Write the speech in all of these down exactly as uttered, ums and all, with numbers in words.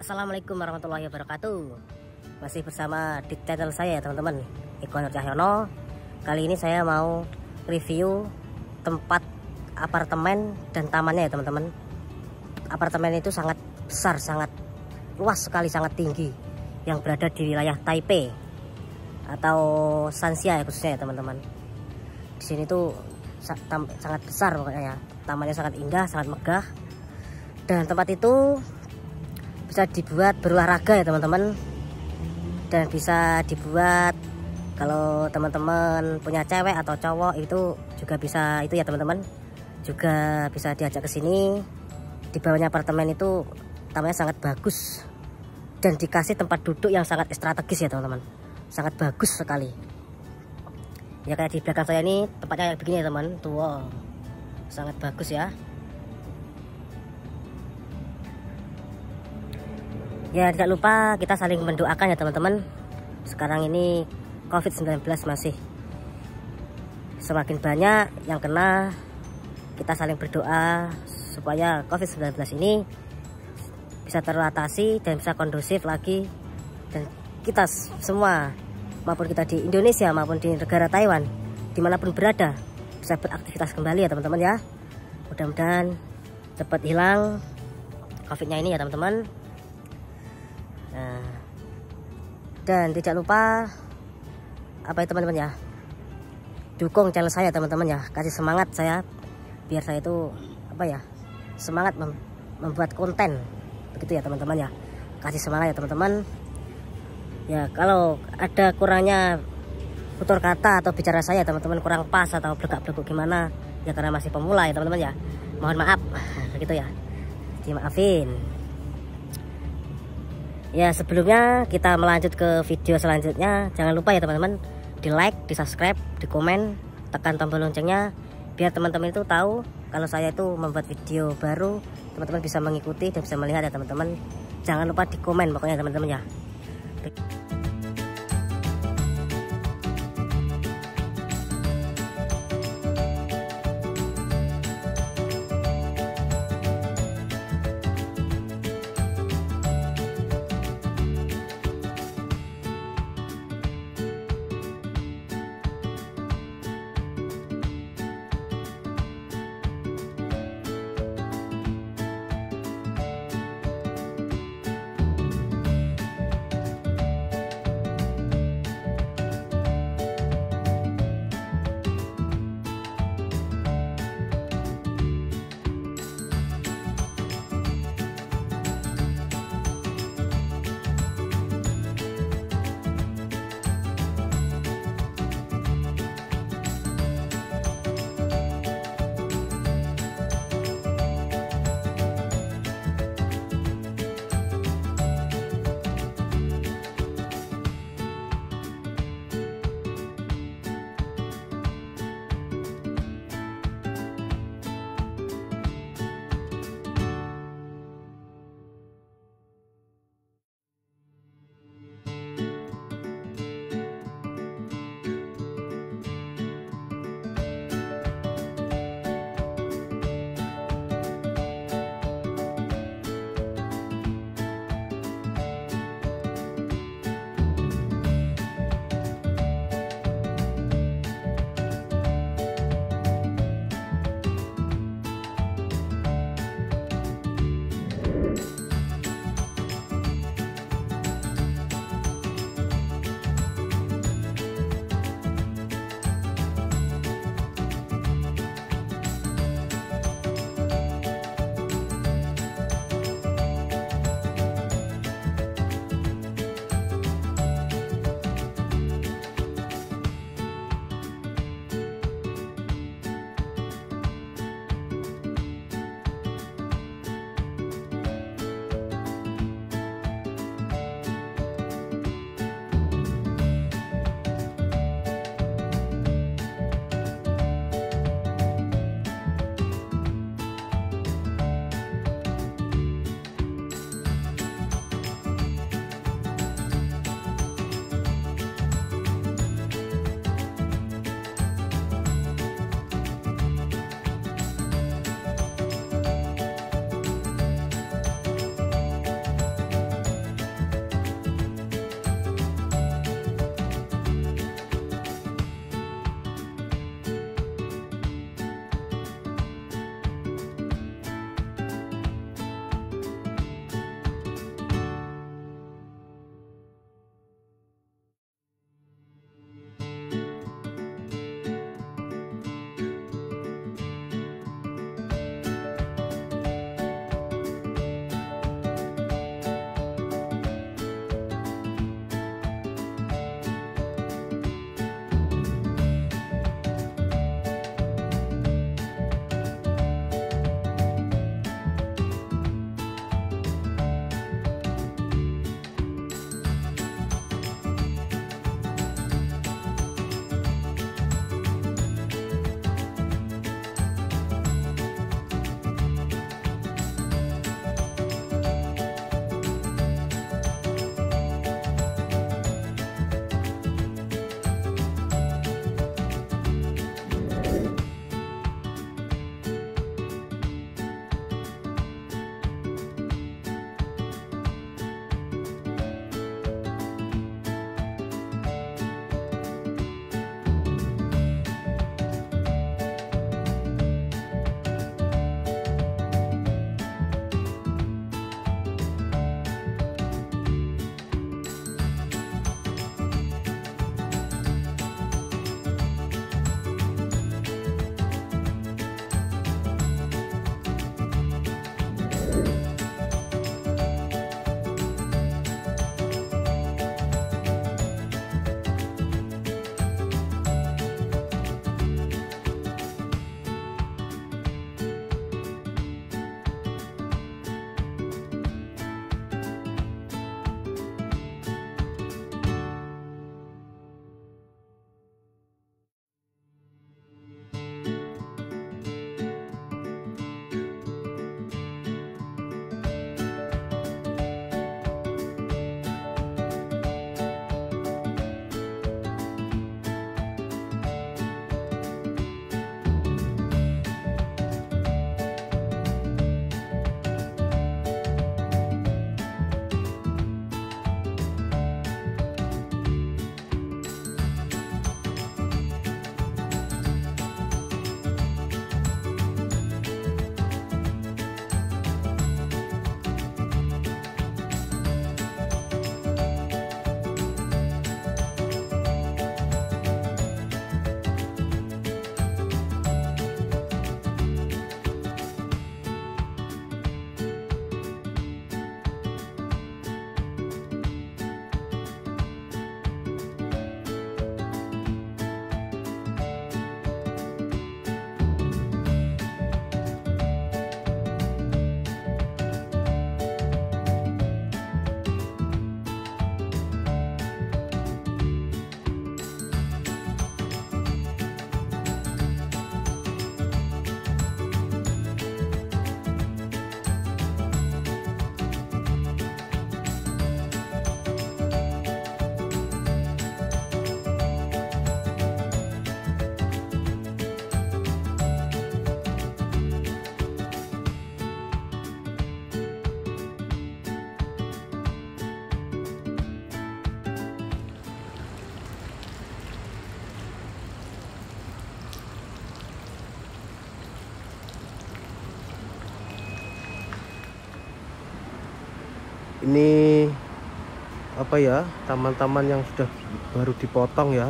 Assalamualaikum warahmatullahi wabarakatuh. Masih bersama di channel saya ya teman-teman, Iko Nur Cahyono. Kali ini saya mau review tempat apartemen dan tamannya ya teman-teman. Apartemen itu sangat besar, sangat luas sekali, sangat tinggi, yang berada di wilayah Taipei atau Shanjia ya khususnya ya teman-teman. Di sini tuh sangat besar pokoknya ya. Tamannya sangat indah, sangat megah. Dan tempat itu bisa dibuat berolahraga ya teman-teman, dan bisa dibuat kalau teman-teman punya cewek atau cowok itu juga bisa itu ya teman-teman, juga bisa diajak ke sini. Di bawahnya apartemen itu tamannya sangat bagus dan dikasih tempat duduk yang sangat strategis ya teman-teman, sangat bagus sekali ya. Kayak di belakang saya ini tempatnya kayak begini ya teman tuh, wow, sangat bagus ya. Ya tidak lupa kita saling mendoakan ya teman-teman. Sekarang ini covid sembilan belas masih semakin banyak yang kena. Kita saling berdoa supaya covid sembilan belas ini bisa teratasi dan bisa kondusif lagi. Dan kita semua, maupun kita di Indonesia maupun di negara Taiwan, dimanapun berada, bisa beraktivitas kembali ya teman-teman ya. Mudah-mudahan cepat hilang covidnya ini ya teman-teman. Nah, dan tidak lupa apa ya teman-teman ya, dukung channel saya teman-teman ya, kasih semangat saya biar saya itu apa ya, semangat mem membuat konten begitu ya teman-teman ya. Kasih semangat ya teman-teman ya. Kalau ada kurangnya tutur kata atau bicara saya teman-teman kurang pas atau belegak-beleguk gimana ya, karena masih pemula ya teman-teman ya, mohon maaf gitu ya, dimaafin. Ya sebelumnya kita melanjut ke video selanjutnya, jangan lupa ya teman-teman di like, di subscribe, di komen, tekan tombol loncengnya biar teman-teman itu tahu kalau saya itu membuat video baru. Teman-teman bisa mengikuti dan bisa melihat ya teman-teman. Jangan lupa di komen pokoknya teman-teman ya. Ini apa ya, taman-taman yang sudah baru dipotong ya,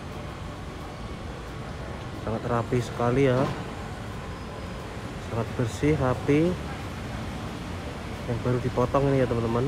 sangat rapi sekali ya, sangat bersih rapi, yang baru dipotong ini ya teman-teman.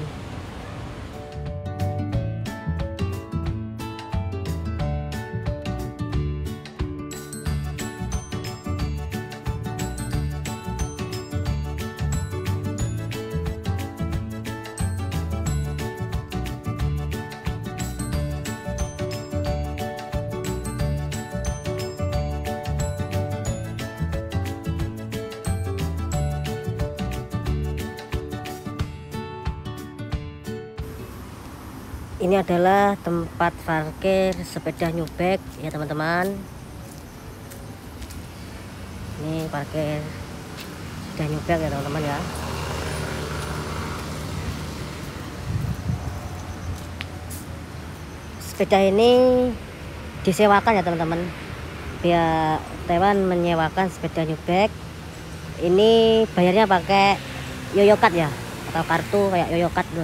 Ini adalah tempat parkir sepeda newbag ya teman-teman. Ini parkir sepeda newbag ya teman-teman ya. Sepeda ini disewakan ya teman-teman. Pihak Taiwan menyewakan sepeda newbag. Ini bayarnya pakai yoyokat ya, atau kartu kayak yoyokat tuh.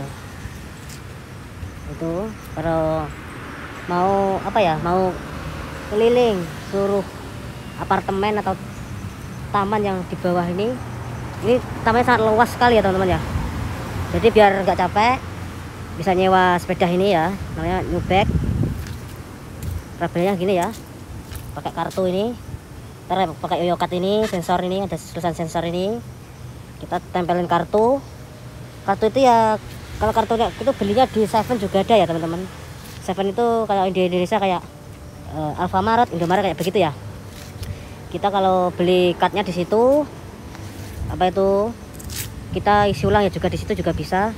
Itu kalau mau apa ya, mau keliling seluruh apartemen atau taman yang di bawah ini. Ini tamannya sangat luas sekali ya teman-teman ya. Jadi biar nggak capek bisa nyewa sepeda ini ya, namanya newbag. Harganya gini ya, pakai kartu ini, ntar pakai yoyokat ini, sensor ini, ada tulisan sensor ini, kita tempelin kartu. Kartu itu ya, kalau kartunya itu belinya di Seven juga ada ya teman-teman. Seven itu kalau di Indonesia kayak uh, Alfamart, Indomaret kayak begitu ya. Kita kalau beli cardnya di situ, apa itu, kita isi ulang ya juga di situ juga bisa.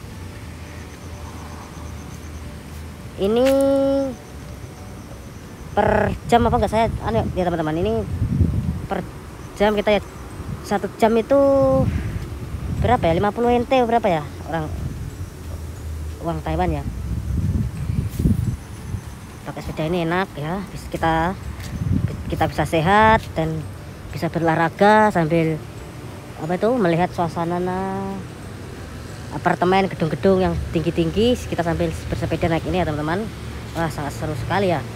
Ini per jam apa enggak saya aneh ya teman-teman. Ini per jam kita ya, satu jam itu berapa ya, lima puluh N T berapa ya orang uang Taiwan ya. Pakai sepeda ini enak ya, kita kita bisa sehat dan bisa berolahraga sambil apa itu, melihat suasana apartemen, gedung-gedung yang tinggi-tinggi. Kita sambil bersepeda naik ini ya teman-teman. Wah, sangat seru sekali ya.